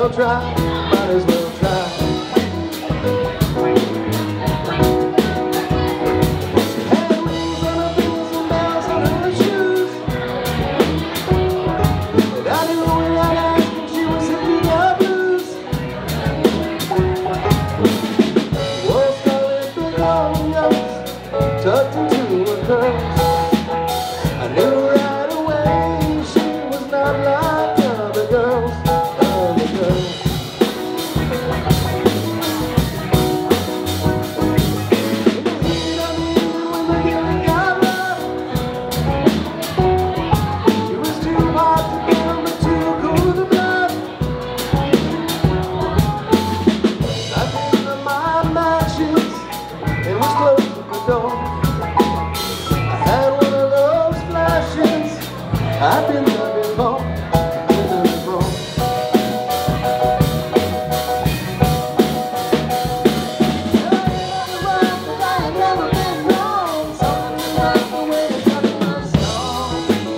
well try, might as well try. She had rings on her fingers and bells on her shoes, and I knew without asking she was singing the blues. Wore scarlet begonias tucked into her curls. I knew right away she was not like other girls, other girls. In the heat of the evening when the getting got rough, she was too hot to kill but too cool to bluff. I picked up my matches and was closing the door. I had one of those flashes I've been there before, been there before. I ain't never been wrong. Something about the way you cut my song.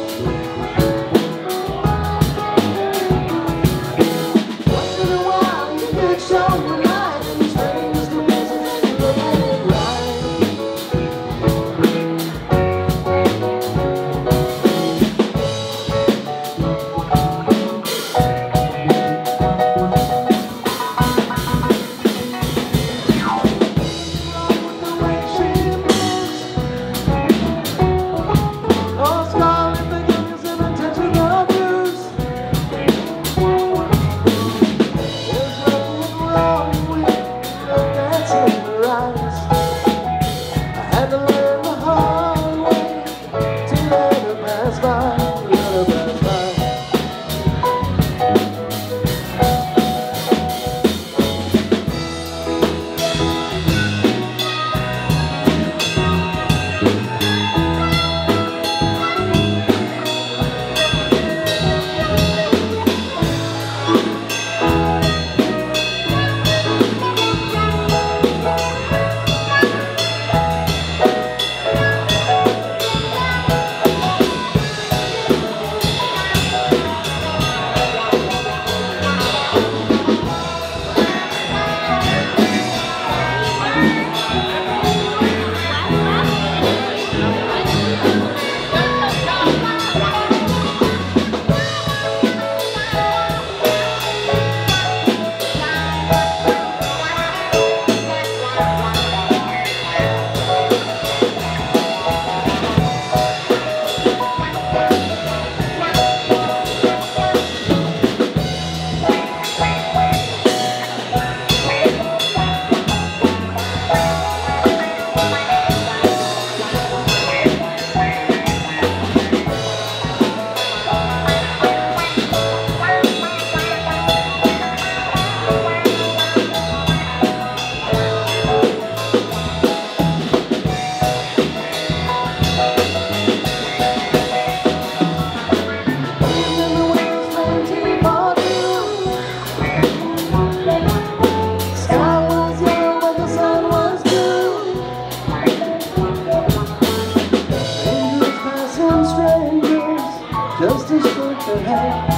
Once in a while you fix on your mind and strangers to business and you look at it right. Just to shake their hands.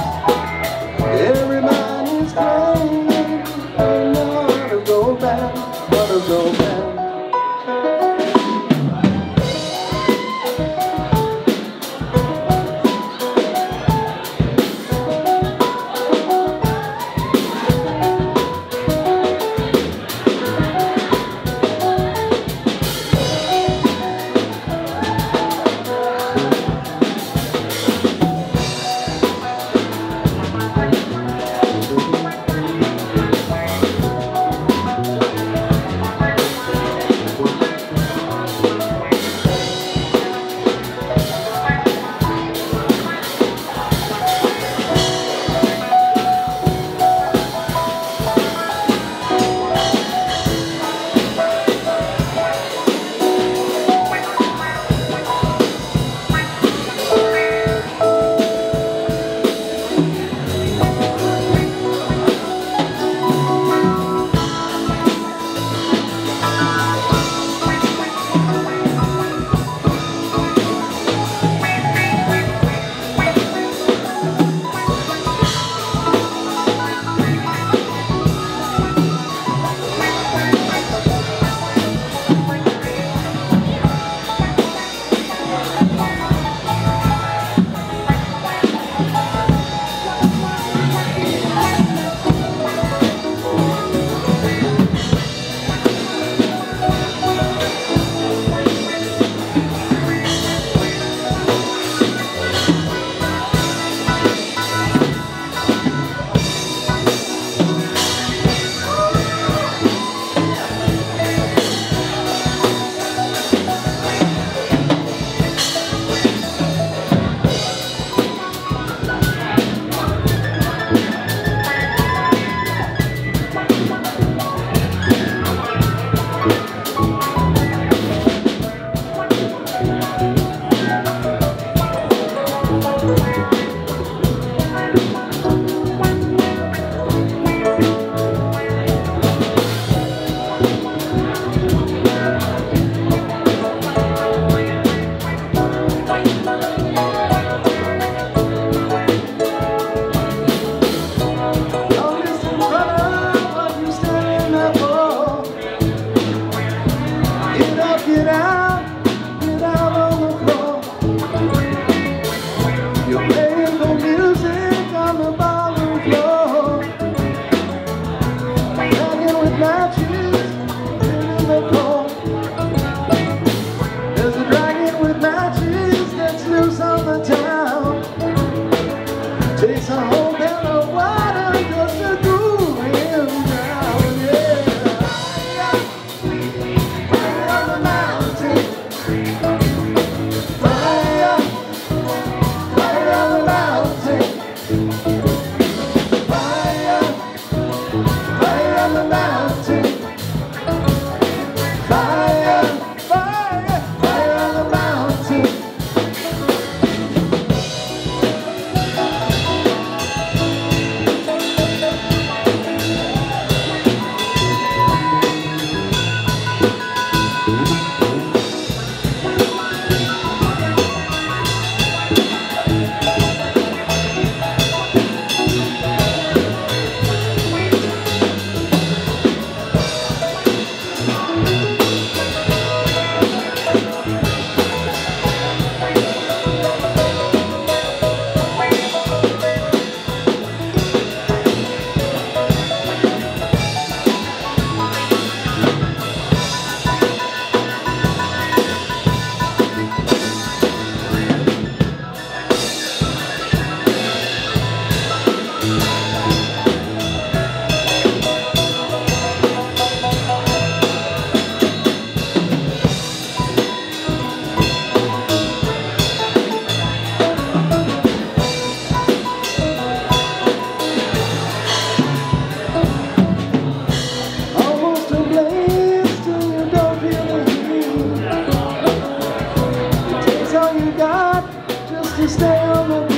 Every man is crying, and know how to go back, how to go back. got just to stay on the